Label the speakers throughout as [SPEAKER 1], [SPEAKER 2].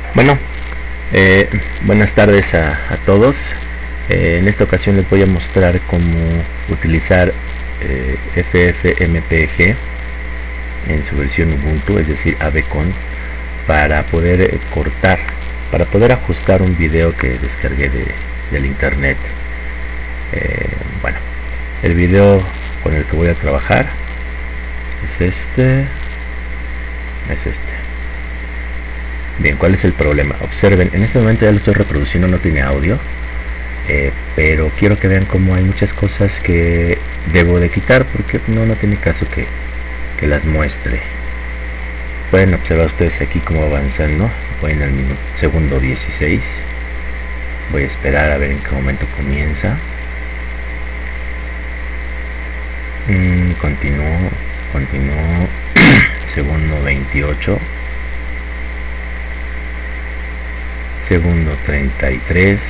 [SPEAKER 1] Bueno, buenas tardes a todos. En esta ocasión les voy a mostrar cómo utilizar FFmpeg en su versión Ubuntu, es decir, AVCon, para poder cortar, para poder ajustar un video que descargué del internet. Bueno, el video con el que voy a trabajar es este. Bien, ¿cuál es el problema? Observen, en este momento ya lo estoy reproduciendo, no tiene audio, pero quiero que vean cómo hay muchas cosas que debo de quitar, porque no tiene caso que las muestre. Pueden observar ustedes aquí cómo avanzando. Voy en el segundo 16. Voy a esperar a ver en qué momento comienza. Continúo. Segundo 28. Segundo 33.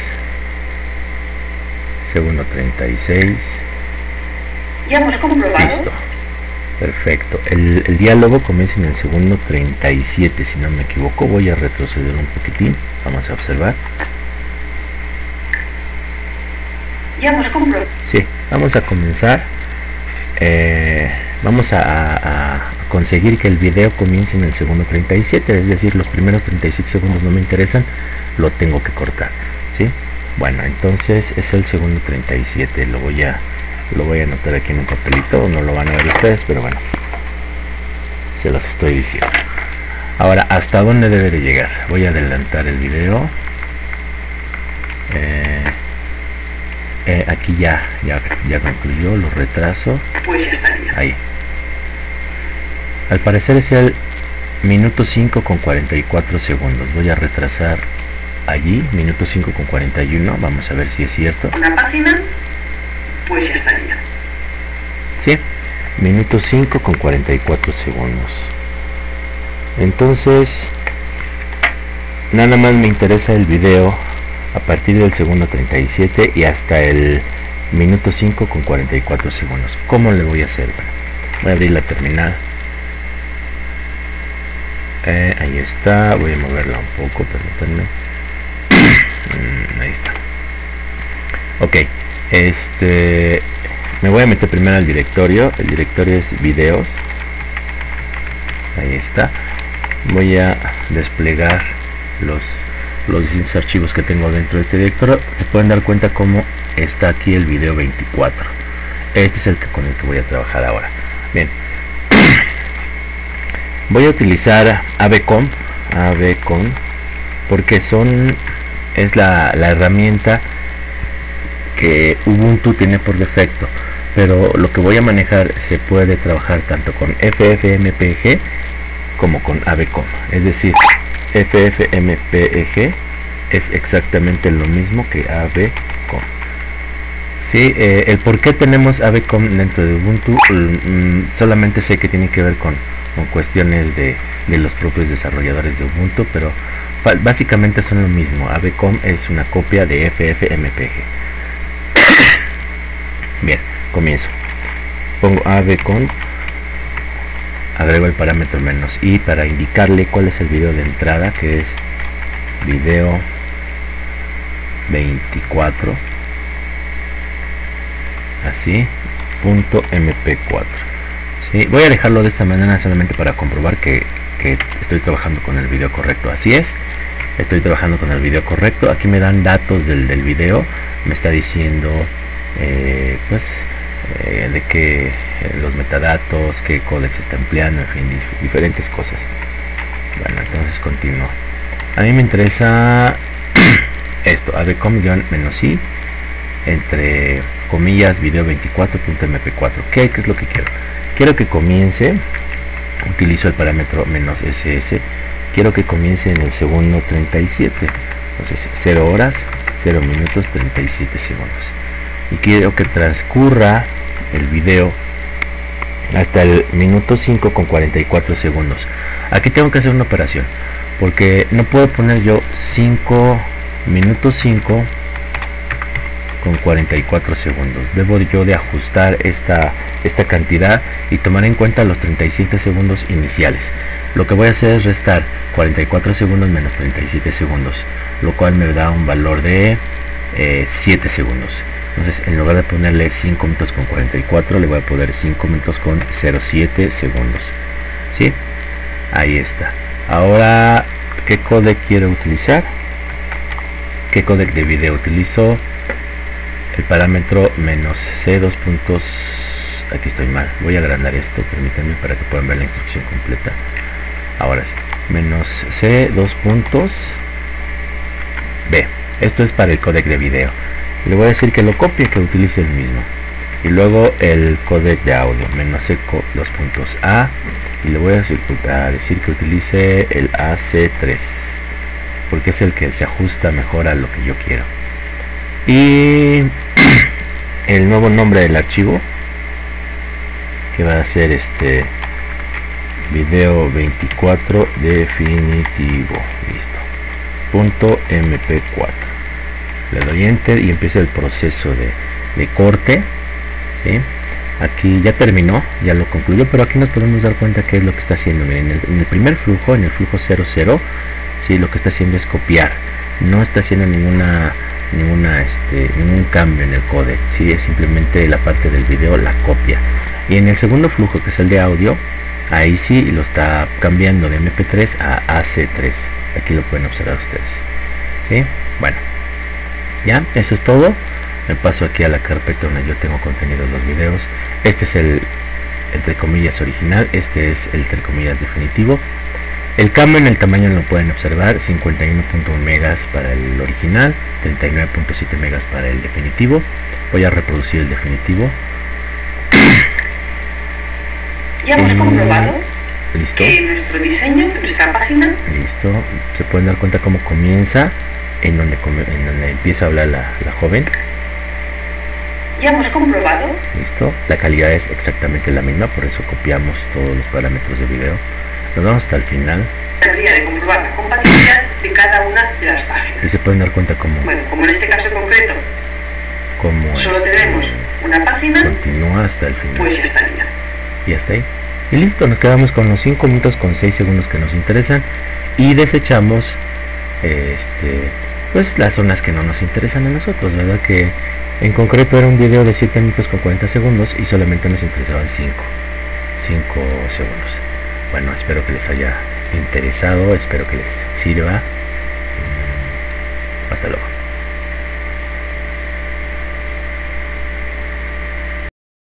[SPEAKER 1] Segundo 36.
[SPEAKER 2] Ya hemos comprobado.
[SPEAKER 1] Listo. Perfecto. El diálogo comienza en el segundo 37, si no me equivoco. Voy a retroceder un poquitín. Vamos a observar.
[SPEAKER 2] Ya hemos comprobado.
[SPEAKER 1] Sí, vamos a comenzar. Vamos a conseguir que el video comience en el segundo 37, es decir, los primeros 37 segundos no me interesan, lo tengo que cortar, ¿sí? Bueno, entonces es el segundo 37, lo voy a anotar aquí en un papelito, no lo van a ver ustedes, pero bueno, se los estoy diciendo. Ahora, ¿hasta dónde debe de llegar? Voy a adelantar el video. Aquí ya concluyó, lo retraso.
[SPEAKER 2] Pues ya estaría.
[SPEAKER 1] Ahí. Al parecer es el minuto 5 con 44 segundos. Voy a retrasar allí, minuto 5 con 41. Vamos a ver si es cierto.
[SPEAKER 2] Una página, pues ya estaría.
[SPEAKER 1] Sí, minuto 5 con 44 segundos. Entonces, nada más me interesa el video a partir del segundo 37 y hasta el minuto 5 con 44 segundos. ¿Cómo le voy a hacer? Bueno, voy a abrir la terminal. Ahí está, voy a moverla un poco, permítanme. Ahí está. Ok, me voy a meter primero al directorio. El directorio es videos. Ahí está. Voy a desplegar los distintos archivos que tengo dentro de este directorio. Se pueden dar cuenta cómo está aquí el video 24. Este es el con el que voy a trabajar ahora. Bien, voy a utilizar AVCon porque es la herramienta que Ubuntu tiene por defecto, pero lo que voy a manejar se puede trabajar tanto con FFmpeg como con AVCon. Es decir, FFmpeg es exactamente lo mismo que AVCon. Sí, el por qué tenemos AVCon dentro de Ubuntu, solamente sé que tiene que ver con cuestiones de los propios desarrolladores de Ubuntu, pero básicamente son lo mismo. AVCon es una copia de FFmpeg. Bien, comienzo. Pongo AVCon, agrego el parámetro menos i para indicarle cuál es el video de entrada, que es video 24, así, .mp4. ¿sí? Voy a dejarlo de esta manera solamente para comprobar que estoy trabajando con el video correcto. Así es, estoy trabajando con el video correcto. Aquí me dan datos del video, me está diciendo de qué los metadatos, qué códex está empleando, en fin, diferentes cosas. Bueno, entonces continúo. A mí me interesa esto, avcom-i entre comillas video 24.mp4. ¿Qué es lo que quiero? Quiero que comience, utilizo el parámetro "-ss", quiero que comience en el segundo 37, entonces 0 horas, 0 minutos, 37 segundos. Y quiero que transcurra el video hasta el minuto 5 con 44 segundos. Aquí tengo que hacer una operación, porque no puedo poner yo minuto 5 con 44 segundos. Debo yo de ajustar esta cantidad y tomar en cuenta los 37 segundos iniciales. lo que voy a hacer es restar 44 segundos menos 37 segundos, lo cual me da un valor de 7 segundos. Entonces, en lugar de ponerle 5 minutos con 44, le voy a poner 5 minutos con 07 segundos. ¿Sí? Ahí está. Ahora, ¿qué codec quiero utilizar? ¿Qué codec de video utilizo? El parámetro -c 2 puntos. Aquí estoy mal. Voy a agrandar esto, permítanme, para que puedan ver la instrucción completa. Ahora sí. -c 2 puntos b. Esto es para el codec de video. Le voy a decir que lo copie, que utilice el mismo. Y luego el codec de audio, -c 2 puntos a. Y le voy a decir que utilice el AC3, porque es el que se ajusta mejor a lo que yo quiero. Y el nuevo nombre del archivo, que va a ser video 24 definitivo, listo, .mp4. Le doy enter y empieza el proceso de corte. ¿Sí? Aquí ya terminó, ya lo concluyó, pero aquí nos podemos dar cuenta qué es lo que está haciendo. Miren, en el primer flujo, en el flujo 00, ¿sí? Lo que está haciendo es copiar, no está haciendo ningún cambio en el codec, ¿sí? Es simplemente la parte del video la copia. Y en el segundo flujo, que es el de audio, ahí sí lo está cambiando de MP3 a AC3. Aquí lo pueden observar ustedes. ¿Sí? Bueno, ya, eso es todo. Me paso aquí a la carpeta donde yo tengo contenidos los videos. Este es el, entre comillas, original. Este es el, entre comillas, definitivo. El cambio en el tamaño lo pueden observar: 51.1 megas para el original, 39.7 megas para el definitivo. Voy a reproducir el definitivo.
[SPEAKER 2] Ya hemos comprobado
[SPEAKER 1] ¿listo?
[SPEAKER 2] Que nuestro diseño de nuestra página...
[SPEAKER 1] Listo. Se pueden dar cuenta cómo comienza, en donde empieza a hablar la joven.
[SPEAKER 2] Ya hemos comprobado.
[SPEAKER 1] Listo. La calidad es exactamente la misma, por eso copiamos todos los parámetros de video. Nos vamos hasta el final.
[SPEAKER 2] Debería de comprobar la compatibilidad de cada una de las páginas.
[SPEAKER 1] Y se pueden dar cuenta cómo...
[SPEAKER 2] Bueno, como en este caso concreto,
[SPEAKER 1] cómo
[SPEAKER 2] solo tenemos una página,
[SPEAKER 1] continúa hasta el final.
[SPEAKER 2] pues ya estaría.
[SPEAKER 1] Y hasta ahí. Y listo, nos quedamos con los 5 minutos con 6 segundos que nos interesan. Y desechamos pues las zonas que no nos interesan a nosotros, ¿verdad? Que en concreto era un video de 7 minutos con 40 segundos y solamente nos interesaban 5 segundos. Bueno, espero que les haya interesado, espero que les sirva. Hasta luego.